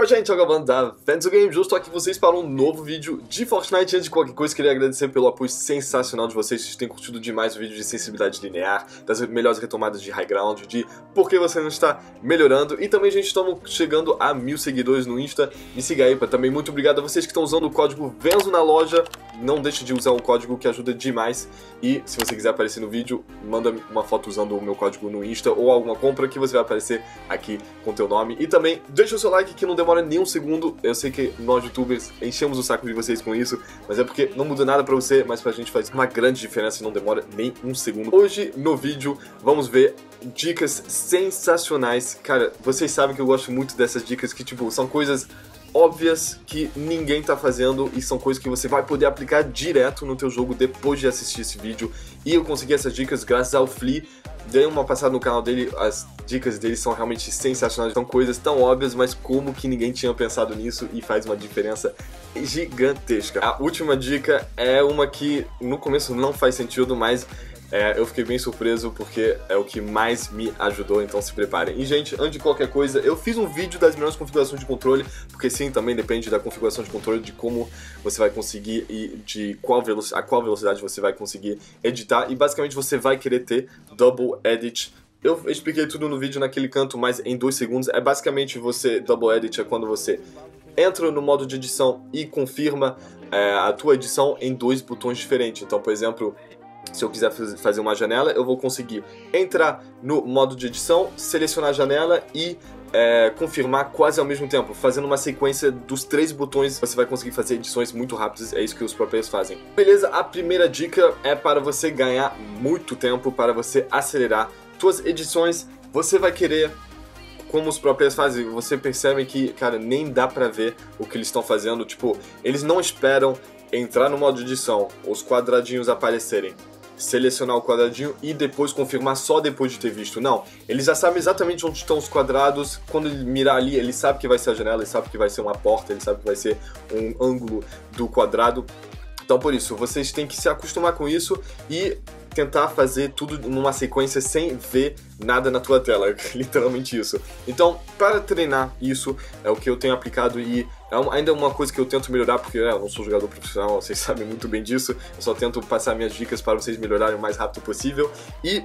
gente, é o Gaban da Venzo Games. Eu estou aqui com vocês para um novo vídeo de Fortnite. Antes de qualquer coisa, queria agradecer pelo apoio sensacional de vocês. Vocês têm curtido demais o vídeo de sensibilidade linear, das melhores retomadas de high ground, de por que você não está melhorando. E também, gente, estamos chegando a 1000 seguidores no Insta. Me siga aí, também muito obrigado a vocês que estão usando o código Venzo na loja. Não deixe de usar o código, que ajuda demais. E se você quiser aparecer no vídeo, manda uma foto usando o meu código no Insta ou alguma compra que você vai aparecer aqui com o teu nome. E também deixa o seu like, que não demora nem um segundo. Eu sei que nós youtubers enchemos o saco de vocês com isso, mas é porque não muda nada pra você, mas pra gente faz uma grande diferença e não demora nem um segundo. Hoje no vídeo vamos ver dicas sensacionais. Cara, vocês sabem que eu gosto muito dessas dicas que tipo, são coisas óbvias que ninguém tá fazendo e são coisas que você vai poder aplicar direto no teu jogo depois de assistir esse vídeo. E eu consegui essas dicas graças ao Flea. Dei uma passada no canal dele, as dicas dele são realmente sensacionais. São coisas tão óbvias, mas como que ninguém tinha pensado nisso e faz uma diferença gigantesca. A última dica é uma que no começo não faz sentido, mas eu fiquei bem surpreso porque é o que mais me ajudou, então se preparem. E gente, antes de qualquer coisa, eu fiz um vídeo das melhores configurações de controle, porque sim, também depende da configuração de controle, de como você vai conseguir e de qual velocidade você vai conseguir editar. E basicamente você vai querer ter Double Edit. Eu expliquei tudo no vídeo naquele canto, mas em 2 segundos. É basicamente Double Edit é quando você entra no modo de edição e confirma a tua edição em 2 botões diferentes. Então, por exemplo, se eu quiser fazer uma janela, eu vou conseguir entrar no modo de edição, selecionar a janela e confirmar quase ao mesmo tempo, fazendo uma sequência dos 3 botões. Você vai conseguir fazer edições muito rápidas, é isso que os pro players fazem. Beleza, a primeira dica é para você ganhar muito tempo, para você acelerar suas edições. Você vai querer, como os pro players fazem, você percebe que, cara, nem dá pra ver o que eles estão fazendo. Tipo, eles não esperam entrar no modo de edição, os quadradinhos aparecerem, selecionar o quadradinho e depois confirmar só depois de ter visto. Não, eles já sabem exatamente onde estão os quadrados. Quando ele mirar ali, ele sabe que vai ser a janela, ele sabe que vai ser uma porta, ele sabe que vai ser um ângulo do quadrado. Então por isso, vocês têm que se acostumar com isso e tentar fazer tudo numa sequência sem ver nada na tua tela, literalmente isso. Então, para treinar isso, é o que eu tenho aplicado e ainda é uma coisa que eu tento melhorar, porque eu não sou jogador profissional, vocês sabem muito bem disso, eu só tento passar minhas dicas para vocês melhorarem o mais rápido possível. E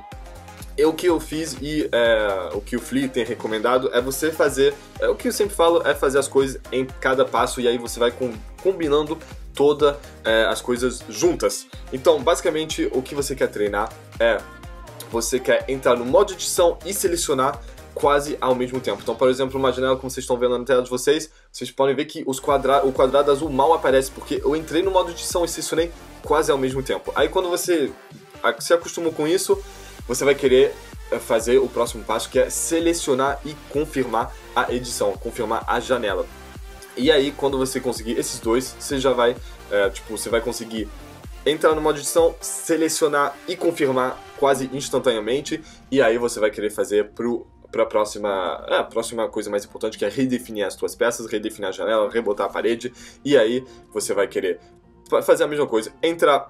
o que eu fiz e o que o Flea tem recomendado é você fazer, o que eu sempre falo é fazer as coisas em cada passo e aí você vai combinando todas as coisas juntas. Então, basicamente, o que você quer treinar é você quer entrar no modo de edição e selecionar quase ao mesmo tempo. Então, por exemplo, uma janela como vocês estão vendo na tela de vocês, vocês podem ver que o quadrado azul mal aparece, porque eu entrei no modo de edição e selecionei quase ao mesmo tempo. Aí quando você se acostuma com isso, você vai querer fazer o próximo passo, que é selecionar e confirmar a edição, confirmar a janela. E aí, quando você conseguir esses dois, você já vai, você vai conseguir entrar no modo de edição, selecionar e confirmar quase instantaneamente. E aí você vai querer fazer para a próxima coisa mais importante, que é redefinir as suas peças, redefinir a janela, rebotar a parede. E aí você vai querer fazer a mesma coisa, entrar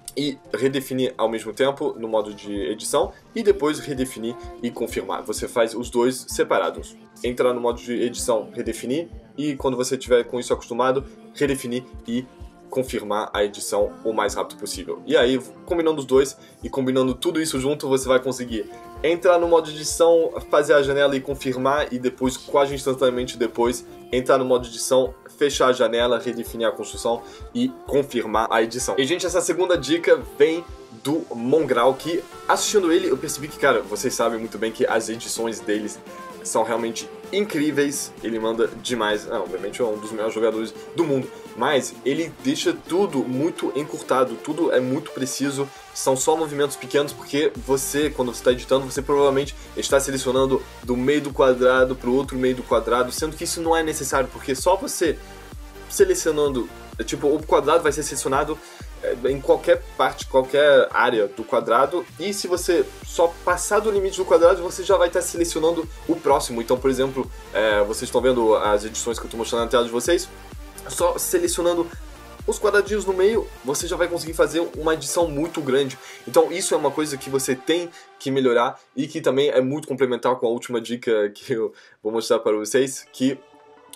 e redefinir ao mesmo tempo no modo de edição e depois redefinir e confirmar. Você faz os dois separados. Entrar no modo de edição, redefinir, e quando você estiver com isso acostumado, redefinir e confirmar a edição o mais rápido possível. E aí, combinando os dois e combinando tudo isso junto, você vai conseguir entrar no modo de edição, fazer a janela e confirmar, e depois, quase instantaneamente depois, entrar no modo de edição, fechar a janela, redefinir a construção e confirmar a edição. E gente, essa segunda dica vem do Mongrel, que assistindo ele eu percebi que, cara, vocês sabem muito bem que as edições deles são realmente incríveis, ele manda demais. Obviamente é um dos melhores jogadores do mundo, mas ele deixa tudo muito encurtado, tudo é muito preciso, são só movimentos pequenos, porque você, quando você está editando, você provavelmente está selecionando do meio do quadrado para o outro meio do quadrado, sendo que isso não é necessário, porque só você selecionando, tipo, o quadrado vai ser selecionado em qualquer parte, qualquer área do quadrado, e se você só passar do limite do quadrado, você já vai estar selecionando o próximo. Então, por exemplo, vocês estão vendo as edições que eu estou mostrando na tela de vocês, só selecionando os quadradinhos no meio, você já vai conseguir fazer uma edição muito grande. Então isso é uma coisa que você tem que melhorar e que também é muito complementar com a última dica que eu vou mostrar para vocês, que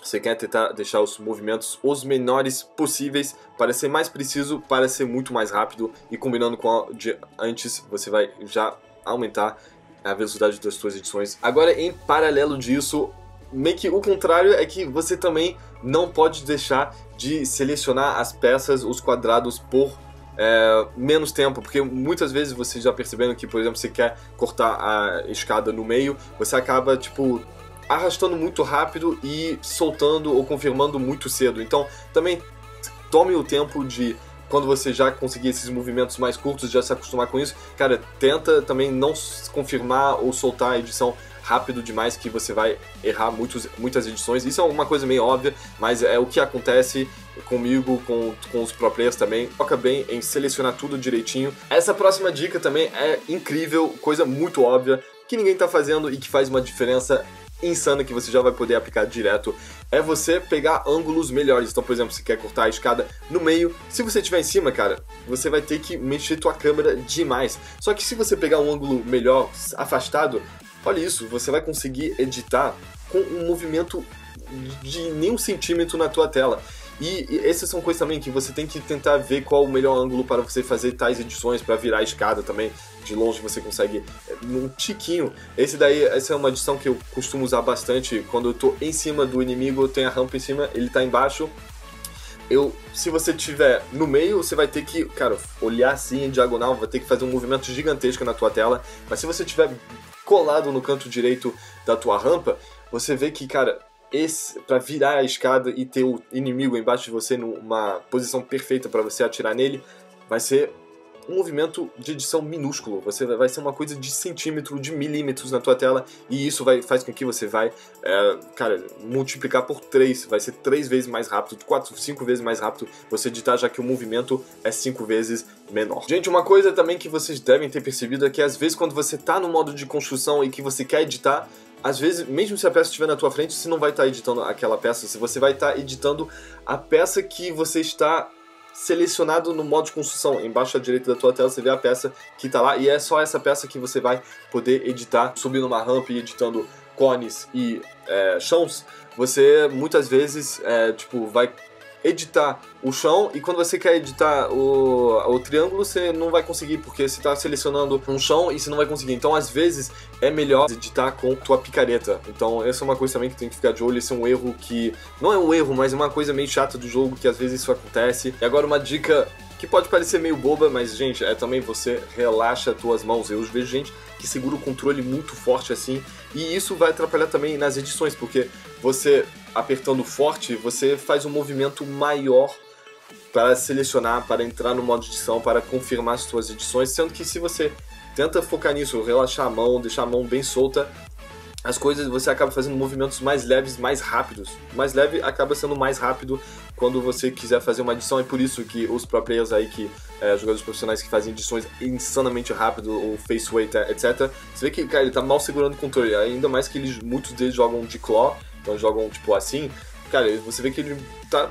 Você quer tentar deixar os movimentos os menores possíveis para ser mais preciso, para ser muito mais rápido, e combinando com a de antes, você vai já aumentar a velocidade das suas edições. Agora, em paralelo disso, meio que o contrário é que você também não pode deixar de selecionar as peças, os quadrados por menos tempo, porque muitas vezes você já percebendo que, por exemplo, você quer cortar a escada no meio, você acaba, tipo, arrastando muito rápido e soltando ou confirmando muito cedo. Então, também tome o tempo de, quando você já conseguir esses movimentos mais curtos, já se acostumar com isso, cara, tenta também não confirmar ou soltar a edição rápido demais, que você vai errar muitas edições. Isso é uma coisa meio óbvia, mas é o que acontece comigo, com os pro players também. Foca bem em selecionar tudo direitinho. Essa próxima dica também é incrível, coisa muito óbvia, que ninguém tá fazendo e que faz uma diferença insana, que você já vai poder aplicar direto, é você pegar ângulos melhores. Então, por exemplo, se quer cortar a escada no meio, se você estiver em cima, cara, você vai ter que mexer tua câmera demais. Só que se você pegar um ângulo melhor, afastado, olha isso, você vai conseguir editar com um movimento de nem um centímetro na tua tela. E essas são coisas também que você tem que tentar ver qual o melhor ângulo para você fazer tais edições, para virar a escada também. De longe você consegue num tiquinho. Essa é uma edição que eu costumo usar bastante. Quando eu tô em cima do inimigo, eu tenho a rampa em cima, ele tá embaixo. Se você estiver no meio, você vai ter que, cara, olhar assim em diagonal, vai ter que fazer um movimento gigantesco na tua tela. Mas se você estiver colado no canto direito da tua rampa, você vê que, cara, para virar a escada e ter o inimigo embaixo de você numa posição perfeita para você atirar nele, vai ser um movimento de edição minúsculo. Vai ser uma coisa de centímetro, de milímetros na tua tela, e isso faz com que você vai, cara, multiplicar por 3, vai ser 3 vezes mais rápido, 4, 5 vezes mais rápido você editar, já que o movimento é 5 vezes menor. Gente, uma coisa também que vocês devem ter percebido é que às vezes quando você tá no modo de construção e que você quer editar, às vezes, mesmo se a peça estiver na tua frente, você não vai estar editando aquela peça, você vai estar editando a peça que você está selecionado no modo de construção. Embaixo à direita da tua tela você vê a peça que está lá, e é só essa peça que você vai poder editar, subindo uma rampa e editando cones e chãos. Você muitas vezes tipo, vai editar o chão, e quando você quer editar o triângulo, você não vai conseguir, porque você está selecionando um chão e você não vai conseguir. Então, às vezes, é melhor editar com tua picareta. Então, essa é uma coisa também que tem que ficar de olho. Esse é um erro que... não é um erro, mas é uma coisa meio chata do jogo, que às vezes isso acontece. E agora uma dica que pode parecer meio boba, mas, gente, também você relaxa as tuas mãos. Eu vejo gente que segura o controle muito forte assim, e isso vai atrapalhar também nas edições, porque você apertando forte, você faz um movimento maior para selecionar, para entrar no modo de edição, para confirmar as suas edições, sendo que se você tenta focar nisso, relaxar a mão, deixar a mão bem solta, as coisas, você acaba fazendo movimentos mais leves, mais rápidos. Mais leve acaba sendo mais rápido quando você quiser fazer uma edição, é por isso que os pro players aí, jogadores profissionais que fazem edições insanamente rápido, o face weight, etc. Você vê que, cara, ele tá mal segurando o controle, ainda mais que muitos deles jogam de claw, então jogam tipo assim, cara, você vê que ele tá...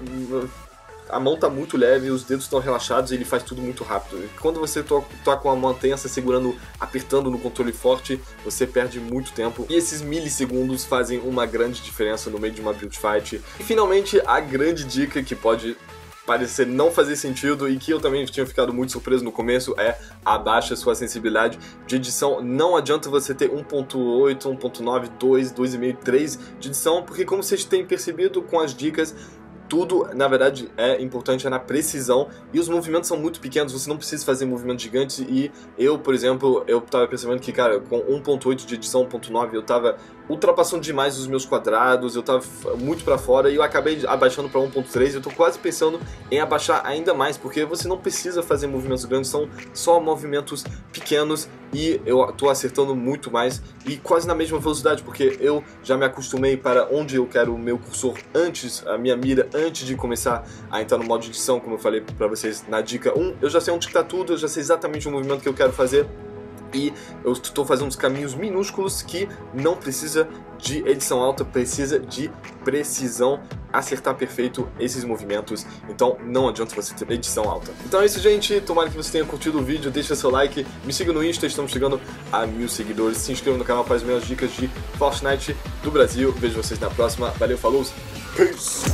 a mão tá muito leve, os dedos estão relaxados e ele faz tudo muito rápido. E quando você tá com a mão tensa, segurando, apertando no controle forte, você perde muito tempo. E esses milissegundos fazem uma grande diferença no meio de uma build fight. E finalmente, a grande dica que pode parecer não fazer sentido e que eu também tinha ficado muito surpreso no começo é: abaixa sua sensibilidade de edição. Não adianta você ter 1.8, 1.9, 2, 2.5, 3 de edição, porque como vocês têm percebido com as dicas, tudo, na verdade, é importante na precisão, e os movimentos são muito pequenos, você não precisa fazer movimentos gigantes. E eu, por exemplo, eu tava percebendo que, cara, com 1.8 de edição, 1.9, eu tava ultrapassando demais os meus quadrados, eu tava muito pra fora, e eu acabei abaixando pra 1.3, eu tô quase pensando em abaixar ainda mais, porque você não precisa fazer movimentos grandes, são só movimentos pequenos, e eu tô acertando muito mais, e quase na mesma velocidade, porque eu já me acostumei para onde eu quero o meu cursor antes, a minha mira antes de começar a entrar no modo de edição, como eu falei pra vocês na dica 1, eu já sei onde tá tudo, eu já sei exatamente o movimento que eu quero fazer, e eu estou fazendo uns caminhos minúsculos que não precisa de edição alta, precisa de precisão, acertar perfeito esses movimentos. Então não adianta você ter edição alta. Então é isso, gente, tomara que você tenha curtido o vídeo, deixa seu like, me siga no Insta, estamos chegando a 1000 seguidores, se inscreva no canal para as melhores dicas de Fortnite do Brasil. Vejo vocês na próxima, valeu, falou! Peace!